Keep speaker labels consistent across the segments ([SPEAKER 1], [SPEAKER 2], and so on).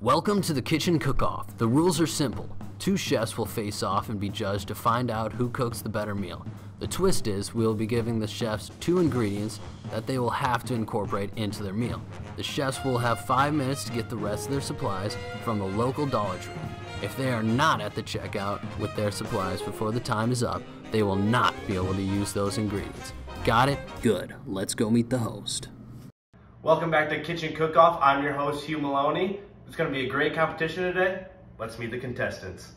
[SPEAKER 1] Welcome to the Kitchen Cook-Off. The rules are simple. Two chefs will face off and be judged to find out who cooks the better meal. The twist is we'll be giving the chefs 2 ingredients that they will have to incorporate into their meal. The chefs will have 5 minutes to get the rest of their supplies from the local Dollar Tree. If they are not at the checkout with their supplies before the time is up, they will not be able to use those ingredients. Got it? Good. Let's go meet the host.
[SPEAKER 2] Welcome back to Kitchen Cook-Off. I'm your host, Hugh Maloney. It's going to be a great competition today. Let's meet the contestants.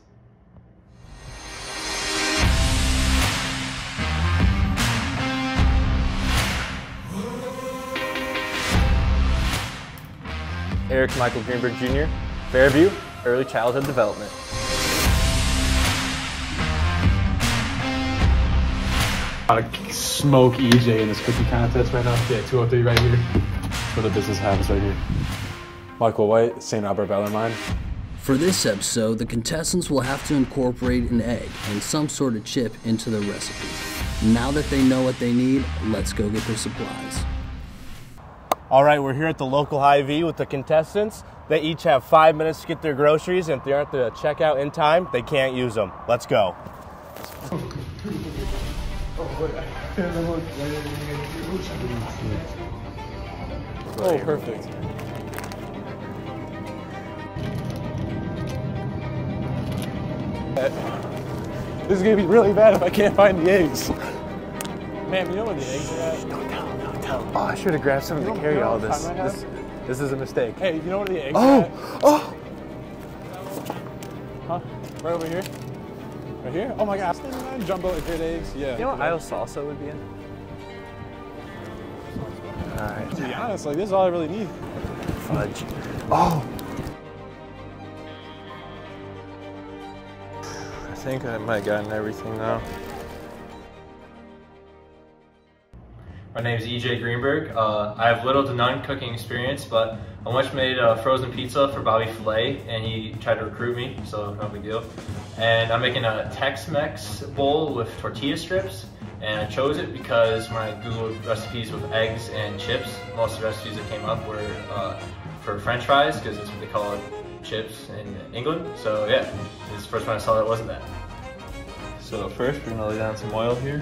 [SPEAKER 3] Eric Michael Greenberg Jr., Fairview, Early Childhood Development.
[SPEAKER 4] About to smoke EJ in this cookie contest right now. Yeah, 203 right here. That's what the business happens right here. Michael White, St. Albert Bellarmine.
[SPEAKER 1] For this episode, the contestants will have to incorporate an egg and some sort of chip into their recipe. Now that they know what they need, let's go get their supplies.
[SPEAKER 2] All right, we're here at the local Hy-Vee with the contestants. They each have 5 minutes to get their groceries, and if they aren't at the checkout in time, they can't use them. Let's go.
[SPEAKER 4] Oh, perfect. This is gonna be really bad if I can't find the eggs. Ma'am, you know where the eggs are at?
[SPEAKER 3] Don't tell. Oh, I should have grabbed something to carry all this. This is a mistake.
[SPEAKER 4] Hey, you know where the eggs are at?
[SPEAKER 3] Oh!
[SPEAKER 4] Huh? Right over here? Right here? Oh my God, jumbo and eggs. Yeah.
[SPEAKER 3] You know what aisle salsa would be in? Alright.
[SPEAKER 4] To be honest, like, this is all I really need.
[SPEAKER 3] Fudge. Oh! I think I might have gotten everything now.
[SPEAKER 5] My name is EJ Greenberg. I have little to none cooking experience, but I once made a frozen pizza for Bobby Filet, and he tried to recruit me, so no big deal. And I'm making a Tex-Mex bowl with tortilla strips, and I chose it because when I Googled recipes with eggs and chips, most of the recipes that came up were for French fries, because that's what they call it, chips in England. So yeah, this is the first one I saw that wasn't that.
[SPEAKER 3] So first we're gonna lay down some oil here.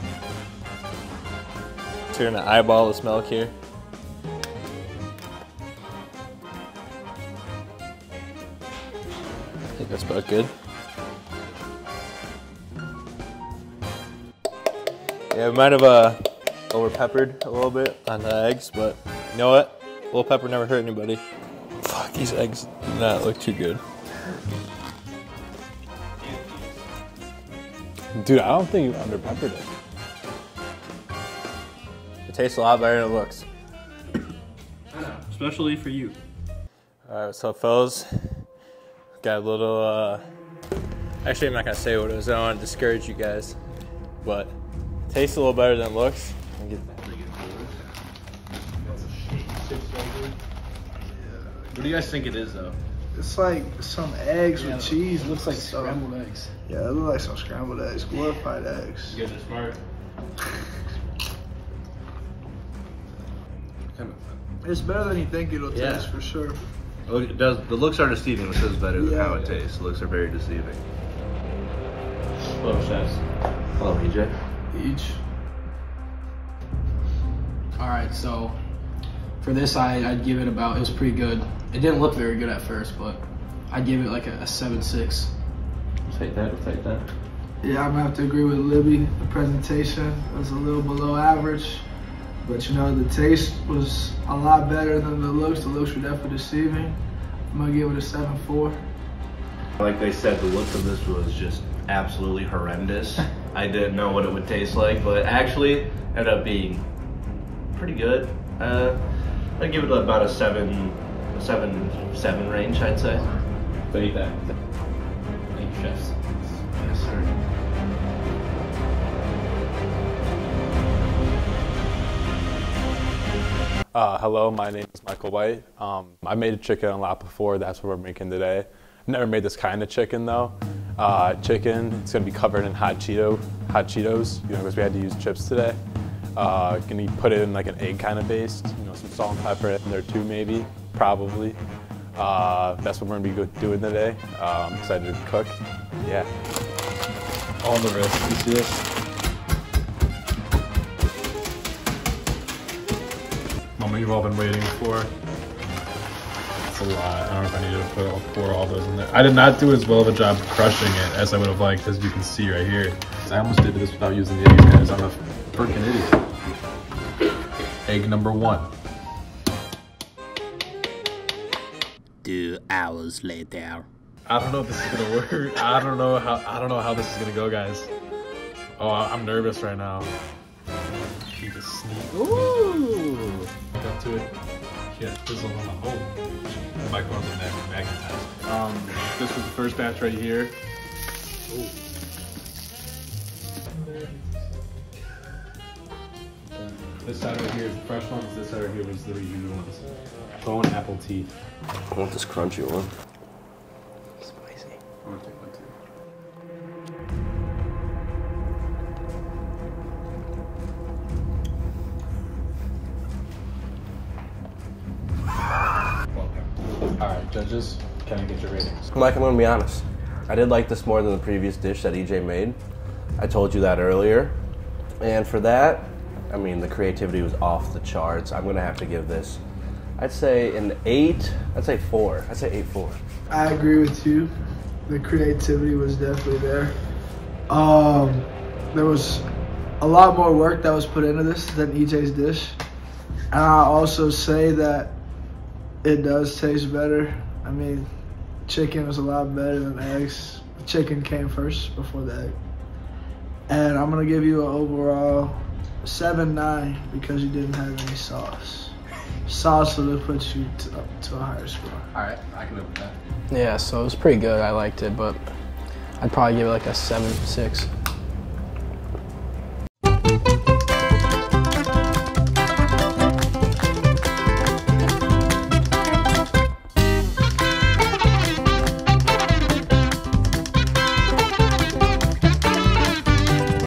[SPEAKER 3] So you're gonna eyeball this milk here. I think that's about good. Yeah, we might have over peppered a little bit on the eggs, but you know what? A little pepper never hurt anybody. Fuck, these eggs do not look too good.
[SPEAKER 4] Dude, I don't think you under peppered it.
[SPEAKER 3] It tastes a lot better than it looks.
[SPEAKER 5] Especially for you.
[SPEAKER 3] Alright, what's up, fellas? Got a little, actually I'm not gonna say what it was, I don't want to discourage you guys, but it tastes a little better than it looks.
[SPEAKER 5] What do you guys think it is, though?
[SPEAKER 6] It's like some eggs with cheese.
[SPEAKER 4] It looks like scrambled eggs.
[SPEAKER 6] Yeah, it looks like some scrambled eggs, glorified eggs.
[SPEAKER 5] You guys are smart.
[SPEAKER 6] It's better than you think it'll
[SPEAKER 7] Yeah.
[SPEAKER 6] taste for sure.
[SPEAKER 7] Oh, it does. The looks are deceiving. It says better than
[SPEAKER 6] Yeah.
[SPEAKER 7] how it tastes. The looks are very deceiving.
[SPEAKER 5] Hello, chefs.
[SPEAKER 7] Hello, EJ.
[SPEAKER 6] Each.
[SPEAKER 8] All right, so for this, I'd give it about, it was pretty good. It didn't look very good at first, but I'd give it like a 7.6.
[SPEAKER 5] Take that, we'll take that.
[SPEAKER 6] Yeah, I'm gonna have to agree with Libby. The presentation was a little below average, but you know, the taste was a lot better than the looks. The looks were definitely deceiving. I'm gonna give it a 7.4.
[SPEAKER 7] Like they said, the look of this was just absolutely horrendous. I didn't know what it would taste like, but actually ended up being pretty good. I'd give it about a 7 range, I'd say.
[SPEAKER 5] Take that. Thank you, chefs.
[SPEAKER 7] Yes, sir.
[SPEAKER 4] Hello, my name is Michael White. I made a chicken a lot before. That's what we're making today. I've never made this kind of chicken though. Chicken, it's gonna be covered in hot Cheetos, you know, because we had to use chips today. Can you put it in like an egg kind of based, you know, some salt and pepper in there too maybe, probably. That's what we're gonna be doing today. I'm excited to cook. Yeah.
[SPEAKER 3] On the wrist. You see this? Moment you've all been waiting for. It's a lot. I don't know if I needed to pour all those in there. I did not do as well of a job crushing it as I would have liked, as you can see right here. I almost did this without using the eggs, guys. I'm a freaking idiot. Egg number 1.
[SPEAKER 1] 2 hours later.
[SPEAKER 3] I don't know if this is gonna work. I don't know how this is gonna go, guys. Oh, I'm nervous right now. She just sneak. Ooh! Got to it. She had fizzle on the hole. The microphone's magnetized. This was the first batch right here. Ooh. This side right here is the fresh ones. This side right here was the reused ones. Bone apple teeth.
[SPEAKER 2] I want this crunchy one.
[SPEAKER 3] Spicy. I'm gonna take one too. All right, judges, can I get your ratings?
[SPEAKER 2] Mike, I'm gonna be honest. I did like this more than the previous dish that EJ made. I told you that earlier. And for that, I mean, the creativity was off the charts. I'm gonna have to give this, I'd say an 8, I'd say 4. I'd say 8-4.
[SPEAKER 6] I agree with you. The creativity was definitely there. There was a lot more work that was put into this than EJ's dish. And I'll also say that it does taste better. I mean, chicken was a lot better than eggs. The chicken came first before the egg. And I'm gonna give you an overall 7-9 because you didn't have any sauce. Sauce would have put you to a higher score.
[SPEAKER 3] All right, I can live with that.
[SPEAKER 8] Yeah, so it was pretty good. I liked it, but I'd probably give it like a 7-6.